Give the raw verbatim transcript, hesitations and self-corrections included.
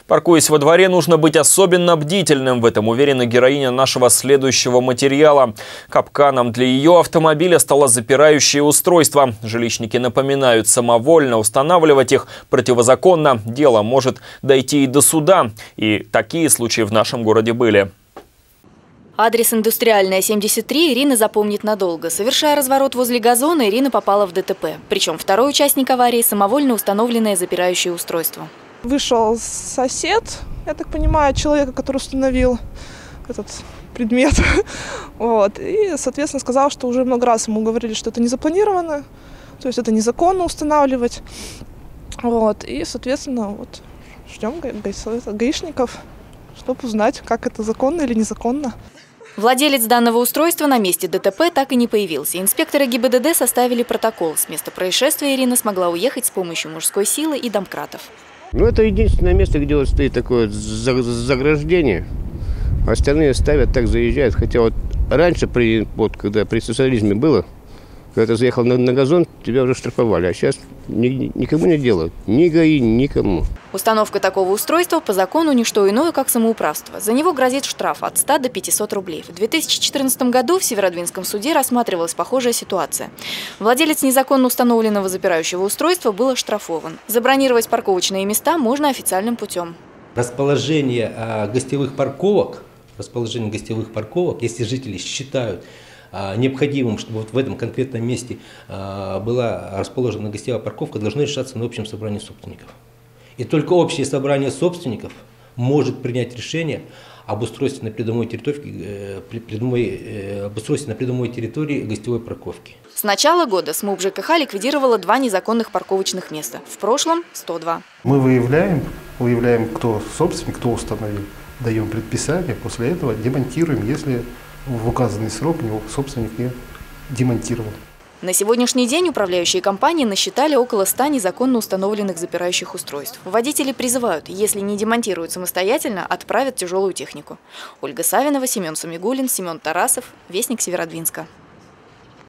Паркуясь во дворе, нужно быть особенно бдительным. В этом уверена героиня нашего следующего материала. Капканом для ее автомобиля стало запирающее устройство. Жилищники напоминают, самовольно устанавливать их противозаконно. Дело может дойти и до суда. И такие случаи в нашем городе были. Адрес Индустриальная, семьдесят три Ирина запомнит надолго. Совершая разворот возле газона, Ирина попала в ДТП. Причем второй участник аварии – самовольно установленное запирающее устройство. Вышел сосед, я так понимаю, человека, который установил этот предмет. Вот. И, соответственно, сказал, что уже много раз ему говорили, что это не запланировано, то есть это незаконно устанавливать. Вот. И, соответственно, вот ждем гаишников, чтобы узнать, как это законно или незаконно. Владелец данного устройства на месте ДТП так и не появился. Инспекторы ГИБДД составили протокол. С места происшествия Ирина смогла уехать с помощью мужской силы и домкратов. Ну, это единственное место, где вот стоит такое заграждение. Остальные ставят, так заезжают. Хотя вот раньше, при, вот, когда при социализме было, когда ты заехал на, на газон, тебя уже штрафовали. А сейчас ни, никому не делают. Ни ГАИ, никому. Установка такого устройства по закону не что иное, как самоуправство. За него грозит штраф от ста до пятисот рублей. В две тысячи четырнадцатом году в Северодвинском суде рассматривалась похожая ситуация. Владелец незаконно установленного запирающего устройства был оштрафован. Забронировать парковочные места можно официальным путем. Расположение а, гостевых парковок, расположение гостевых парковок, если жители считают необходимым, чтобы вот в этом конкретном месте была расположена гостевая парковка, должно решаться на общем собрании собственников. И только общее собрание собственников может принять решение об устройстве на придомовой территории, придомовой, об устройстве на придомовой территории гостевой парковки. С начала года СМУП ЖКХ ликвидировала два незаконных парковочных места. В прошлом – сто два. Мы выявляем, выявляем, кто собственник, кто установил, даем предписание, после этого демонтируем, если в указанный срок его собственник не демонтировал. На сегодняшний день управляющие компании насчитали около ста незаконно установленных запирающих устройств. Водители призывают, если не демонтируют самостоятельно, отправят тяжелую технику. Ольга Савинова, Семен Самигуллин, Семен Тарасов, Вестник Северодвинска.